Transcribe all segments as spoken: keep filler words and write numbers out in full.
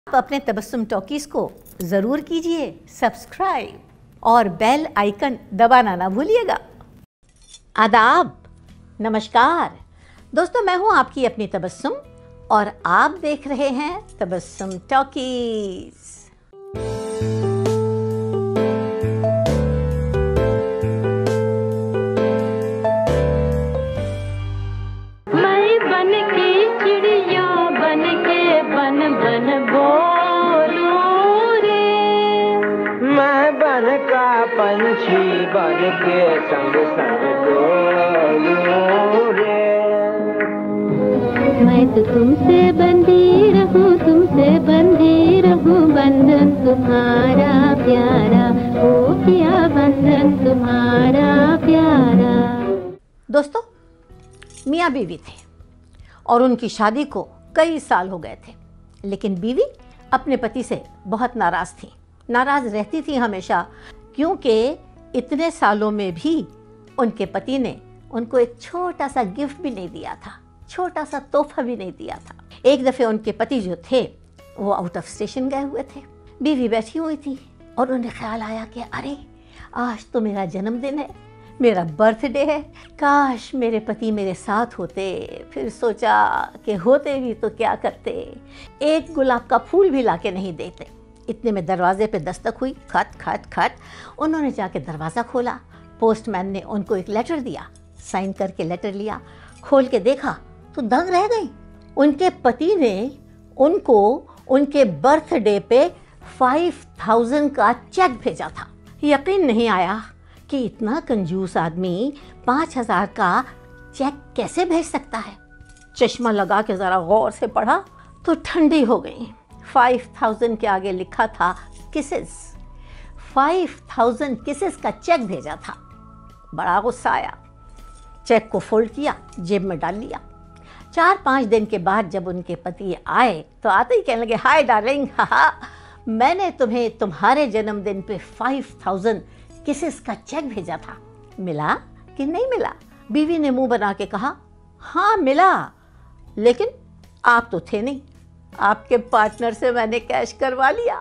आप अपने तबस्सुम टॉकीज़ को ज़रूर कीजिए सब्सक्राइब और बेल आइकन दबाना ना भूलिएगा। आदाब, नमस्कार दोस्तों, मैं हूं आपकी अपनी तबस्सुम और आप देख रहे हैं तबस्सुम टॉकीज़। पंछी बन के संग संग डोलूं रे। मैं तो तुमसे बंधी रहूं, तुमसे बंधी रहूं, बंधन तुम्हारा प्यारा, ओ किया बंधन तुम्हारा प्यारा। दोस्तों, मियाँ बीवी थे और उनकी शादी को कई साल हो गए थे, लेकिन बीवी अपने पति से बहुत नाराज थी। नाराज रहती थी हमेशा, क्योंकि इतने सालों में भी उनके पति ने उनको एक छोटा सा गिफ्ट भी नहीं दिया था, छोटा सा तोहफा भी नहीं दिया था। एक दफ़े उनके पति जो थे वो आउट ऑफ स्टेशन गए हुए थे। बीवी बैठी हुई थी और उन्हें ख्याल आया कि अरे आज तो मेरा जन्मदिन है, मेरा बर्थडे है, काश मेरे पति मेरे साथ होते। फिर सोचा कि होते भी तो क्या करते, एक गुलाब का फूल भी लाके नहीं देते। इतने में दरवाजे पे दस्तक हुई, खट खट खट। उन्होंने जाके दरवाज़ा खोला। पोस्टमैन ने उनको एक लेटर दिया, साइन करके लेटर लिया, खोल के देखा तो दंग रह गई। उनके पति ने उनको उनके बर्थडे पे फाइव थाउजेंड का चेक भेजा था। यकीन नहीं आया कि इतना कंजूस आदमी पाँच हज़ार का चेक कैसे भेज सकता है। चश्मा लगा के ज़रा गौर से पढ़ा तो ठंडी हो गई। फाइव थाउजेंड के आगे लिखा था किसेस। फाइव थाउजेंड किसेस का चेक भेजा था। बड़ा गुस्सा आया, चेक को फोल्ड किया, जेब में डाल लिया। चार पाँच दिन के बाद जब उनके पति आए तो आते ही कहने लगे, हाय डार्लिंग, हाहा मैंने तुम्हें तुम्हारे जन्मदिन पे फाइव थाउजेंड किसेस का चेक भेजा था, मिला कि नहीं मिला? बीवी ने मुंह बना के कहा, हाँ मिला, लेकिन आप तो थे नहीं, आपके पार्टनर से मैंने कैश करवा लिया।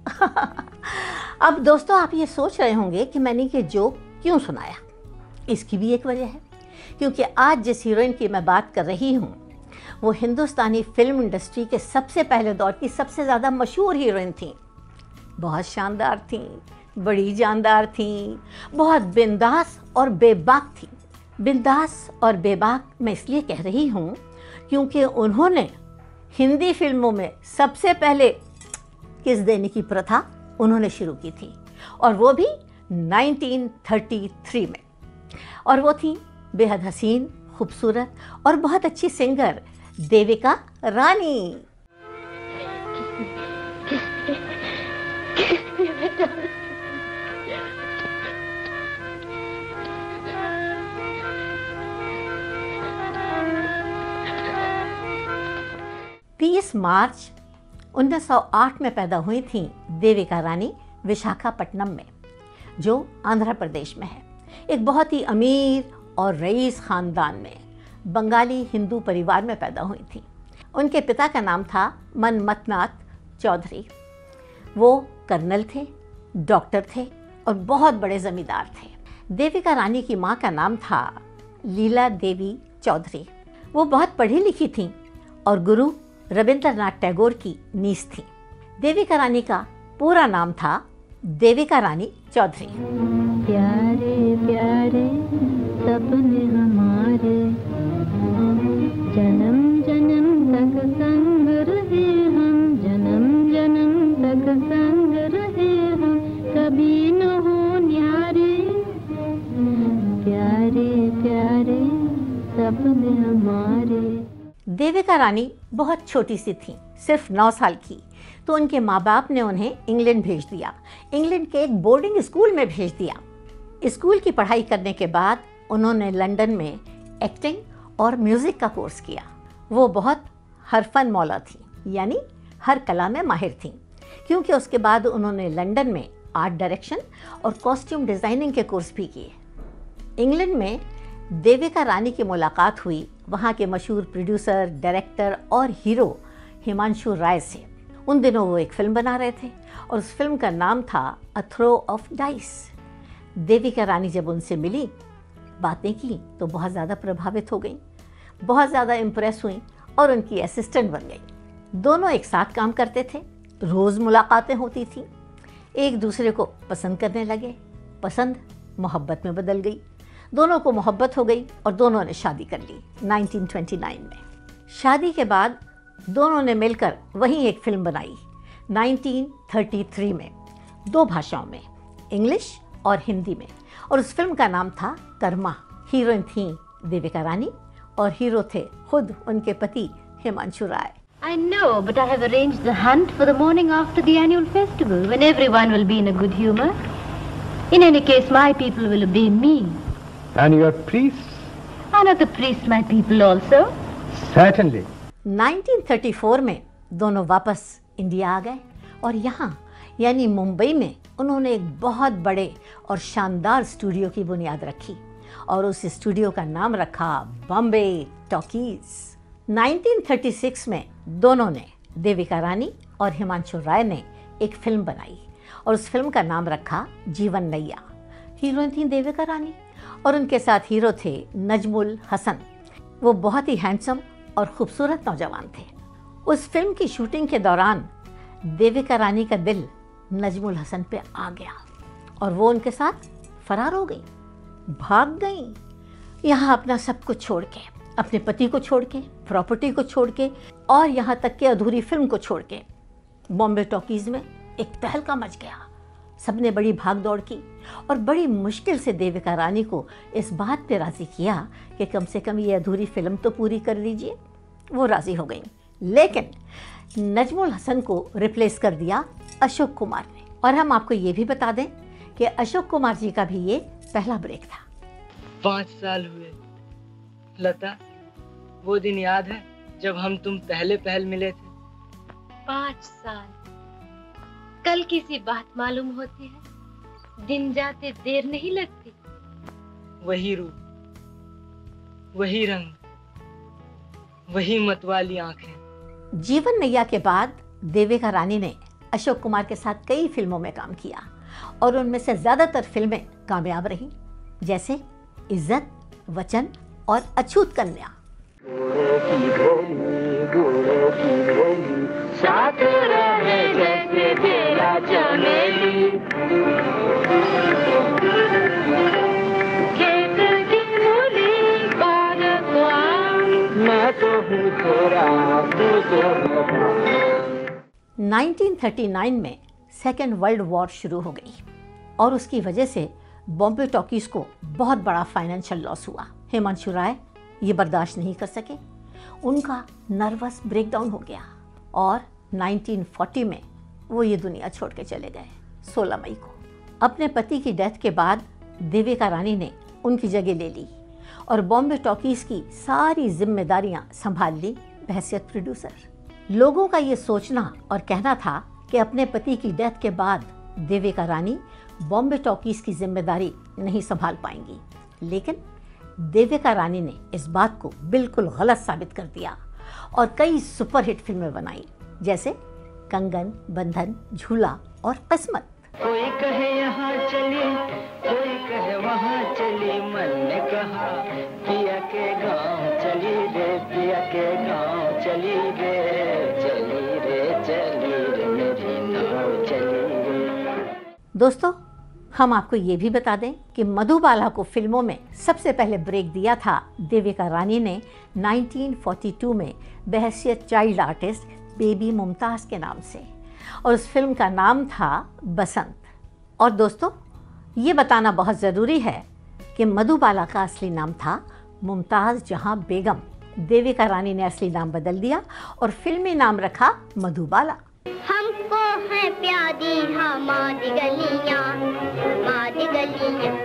अब दोस्तों, आप ये सोच रहे होंगे कि मैंने ये जोक क्यों सुनाया। इसकी भी एक वजह है, क्योंकि आज जिस हीरोइन की मैं बात कर रही हूँ वो हिंदुस्तानी फिल्म इंडस्ट्री के सबसे पहले दौर की सबसे ज़्यादा मशहूर हीरोइन थी। बहुत शानदार थी, बड़ी जानदार थी, बहुत बिंदास और बेबाक थी। बिंदास और बेबाक मैं इसलिए कह रही हूँ क्योंकि उन्होंने हिंदी फिल्मों में सबसे पहले किस देने की प्रथा उन्होंने शुरू की थी, और वो भी नाइनटीन थर्टी थ्री में। और वो थी बेहद हसीन, खूबसूरत और बहुत अच्छी सिंगर देविका रानी। तीस मार्च उन्नीस सौ आठ में पैदा हुई थी देविका रानी विशाखापट्टनम में, जो आंध्र प्रदेश में है। एक बहुत ही अमीर और रईस ख़ानदान में बंगाली हिंदू परिवार में पैदा हुई थी। उनके पिता का नाम था मनमथनाथ चौधरी। वो कर्नल थे, डॉक्टर थे और बहुत बड़े ज़मींदार थे। देविका रानी की माँ का नाम था लीला देवी चौधरी। वो बहुत पढ़ी लिखी थीं और गुरु रविंद्रनाथ टैगोर की नीस थी। देविका रानी का पूरा नाम था देविका रानी चौधरी। प्यारे प्यारे सपने हमारे, जन्म जन्म तक संग रहे हम, जन्म जन्म तक संग रहे हम, कभी न हो न्यारे, प्यारे प्यारे सपने हमारे। देविका रानी बहुत छोटी सी थी, सिर्फ नौ साल की, तो उनके माँ बाप ने उन्हें इंग्लैंड भेज दिया। इंग्लैंड के एक बोर्डिंग स्कूल में भेज दिया। स्कूल की पढ़ाई करने के बाद उन्होंने लंदन में एक्टिंग और म्यूज़िक का कोर्स किया। वो बहुत हरफन मौला थी, यानी हर कला में माहिर थी, क्योंकि उसके बाद उन्होंने लंदन में आर्ट डायरेक्शन और कॉस्ट्यूम डिज़ाइनिंग के कोर्स भी किए। इंग्लैंड में देविका रानी की मुलाकात हुई वहाँ के मशहूर प्रोड्यूसर, डायरेक्टर और हीरो हिमांशु राय से। उन दिनों वो एक फिल्म बना रहे थे और उस फिल्म का नाम था a throw of dice. Devika Rani जब उनसे मिली, बातें की तो बहुत ज़्यादा प्रभावित हो गई, बहुत ज़्यादा इम्प्रेस हुई और उनकी असिस्टेंट बन गई। दोनों एक साथ काम करते थे, रोज़ मुलाकातें होती थी, एक दूसरे को पसंद करने लगे। पसंद मोहब्बत में बदल गई, दोनों को मोहब्बत हो गई और दोनों ने शादी कर ली नाइनटीन ट्वेंटी नाइन में। शादी के बाद दोनों ने मिलकर वहीं एक फिल्म बनाई नाइनटीन थर्टी थ्री में, दो भाषाओं में, इंग्लिश और हिंदी में, और उस फिल्म का नाम था कर्मा। हीरोइन थी देविका रानी और हीरो थे खुद उनके पति Himanshu Rai. I know, but I have arranged the hunt for the morning after the annual festival, when everyone will be in a good humor. In any case, my people will obey me. And your priests? Are not the priests my people also? Certainly. Nineteen thirty four में दोनों वापस India आ गए और यहाँ यानी मुंबई में उन्होंने एक बहुत बड़े और शानदार स्टूडियो की बुनियाद रखी और उस स्टूडियो का नाम रखा Bombay talkies. Nineteen thirty six में दोनों ने, देविका रानी और हिमांशु राय ने, एक फिल्म बनाई और उस फिल्म का नाम रखा जीवन नैया। हीरोइन थी देविका रानी और उनके साथ हीरो थे नजमुल हसन। वो बहुत ही हैंडसम और खूबसूरत नौजवान थे। उस फिल्म की शूटिंग के दौरान देविका रानी का दिल नजमुल हसन पे आ गया और वो उनके साथ फरार हो गई, भाग गई। यहाँ अपना सब कुछ छोड़ के, अपने पति को छोड़ के, प्रॉपर्टी को छोड़ के और यहाँ तक कि अधूरी फिल्म को छोड़ के बॉम्बे टॉकीज में एक तहलका मच गया। सबने बड़ी भाग दौड़ की और बड़ी मुश्किल से देविका रानी को इस बात पे राज़ी किया कि कम से कम ये अधूरी फिल्म तो पूरी कर दीजिए। वो राज़ी हो गई, लेकिन नजमुल हसन को रिप्लेस कर दिया अशोक कुमार ने। और हम आपको ये भी बता दें कि अशोक कुमार जी का भी ये पहला ब्रेक था। पाँच साल हुए लता, वो दिन याद है जब हम तुम पहले पहल मिले थे? पाँच साल। कल किसी बात मालूम होती है, दिन जाते देर नहीं लगती। वही रूप, वही रंग, वही मतवाली आंखें। जीवन नैया के बाद देविका रानी ने अशोक कुमार के साथ कई फिल्मों में काम किया और उनमें से ज्यादातर फिल्में कामयाब रहीं, जैसे इज्जत, वचन और अछूत कन्या। गुड़ों की भोली, गुड़ों की भोली, साथ रहे जैसे तेरा चमेली। खेत की मूली बाग को आम, मैं तो हूँ तेरा, तू तो है। नाइनटीन थर्टी नाइन में सेकेंड वर्ल्ड वॉर शुरू हो गई और उसकी वजह से बॉम्बे टॉकीज को बहुत बड़ा फाइनेंशियल लॉस हुआ। हिमांशु राय ये बर्दाश्त नहीं कर सके, उनका नर्वस ब्रेकडाउन हो गया और नाइनटीन फोर्टी में वो ये दुनिया छोड़ के चले गए सोलह मई को। अपने पति की डेथ के बाद देविका रानी ने उनकी जगह ले ली और बॉम्बे टॉकीज की सारी जिम्मेदारियां संभाल ली बहैसियत प्रोड्यूसर। लोगों का ये सोचना और कहना था कि अपने पति की डेथ के बाद देविका रानी बॉम्बे टॉकीज की जिम्मेदारी नहीं संभाल पाएंगी, लेकिन देविका रानी ने इस बात को बिल्कुल गलत साबित कर दिया और कई सुपरहिट फिल्में बनाई, जैसे कंगन, बंधन, झूला और किस्मत। कोई कहे यहाँ चली, कोई कहे वहाँ चली, मन ने कहा पिया के गाँव चली रे, पिया के गाँव चली रे, चली रे, चली रे, मेरी नाव चली रे। दोस्तों, हम आपको ये भी बता दें कि मधुबाला को फिल्मों में सबसे पहले ब्रेक दिया था देविका रानी ने नाइनटीन फोर्टी टू में बहैसियत चाइल्ड आर्टिस्ट बेबी मुमताज़ के नाम से, और उस फिल्म का नाम था बसंत। और दोस्तों, ये बताना बहुत ज़रूरी है कि मधुबाला का असली नाम था मुमताज़ जहां बेगम। देविका रानी ने असली नाम बदल दिया और फिल्मी नाम रखा मधुबाला। हमको है प्यारी हमारी गलियां, हमारी गलियां,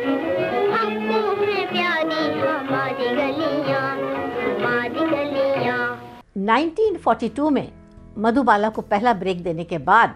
हमको है प्यारी हमारी गलियां, हमारी गलियां। नाइनटीन फोर्टी टू में मधुबाला को पहला ब्रेक देने के बाद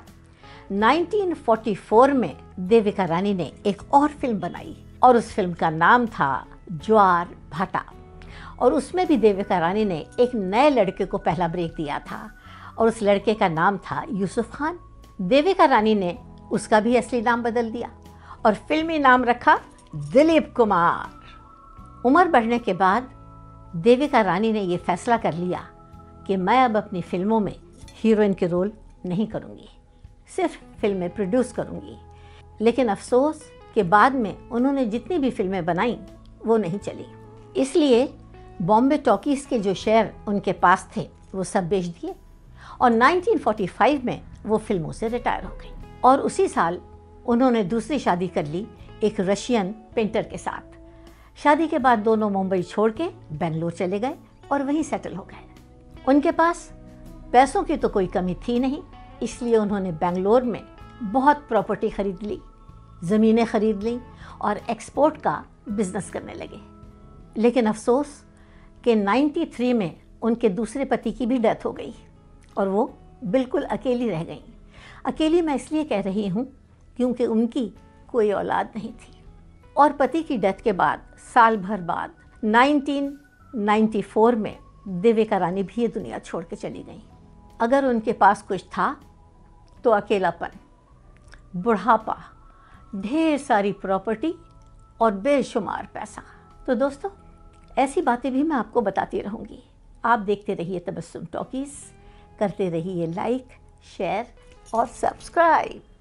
नाइनटीन फोर्टी फोर में देविका रानी ने एक और फिल्म बनाई और उस फिल्म का नाम था ज्वार भाटा, और उसमें भी देविका रानी ने एक नए लड़के को पहला ब्रेक दिया था और उस लड़के का नाम था यूसुफ खान। देविका रानी ने उसका भी असली नाम बदल दिया और फिल्मी नाम रखा दिलीप कुमार। उम्र बढ़ने के बाद देविका रानी ने ये फैसला कर लिया कि मैं अब अपनी फिल्मों में हीरोइन के रोल नहीं करूँगी, सिर्फ फिल्में प्रोड्यूस करूँगी। लेकिन अफसोस कि बाद में उन्होंने जितनी भी फिल्में बनाई वो नहीं चली, इसलिए बॉम्बे टॉकीज़ के जो शेयर उनके पास थे वो सब बेच दिए और नाइनटीन फोर्टी फाइव में वो फिल्मों से रिटायर हो गई। और उसी साल उन्होंने दूसरी शादी कर ली एक रशियन पेंटर के साथ। शादी के बाद दोनों मुंबई छोड़ के बेंगलोर चले गए और वहीं सेटल हो गए। उनके पास पैसों की तो कोई कमी थी नहीं, इसलिए उन्होंने बेंगलोर में बहुत प्रॉपर्टी खरीद ली, ज़मीनें खरीद लीं और एक्सपोर्ट का बिजनेस करने लगे। लेकिन अफसोस कि तिरानवे में उनके दूसरे पति की भी डेथ हो गई और वो बिल्कुल अकेली रह गईं। अकेली मैं इसलिए कह रही हूँ क्योंकि उनकी कोई औलाद नहीं थी। और पति की डेथ के बाद साल भर बाद नाइनटीन नाइंटी फोर में देविका रानी भी ये दुनिया छोड़ के चली गईं। अगर उनके पास कुछ था तो अकेलापन, बुढ़ापा, ढेर सारी प्रॉपर्टी और बेशुमार पैसा। तो दोस्तों, ऐसी बातें भी मैं आपको बताती रहूँगी। आप देखते रहिए तबस्सुम टॉकीज़, करते रहिए लाइक, शेयर और सब्सक्राइब।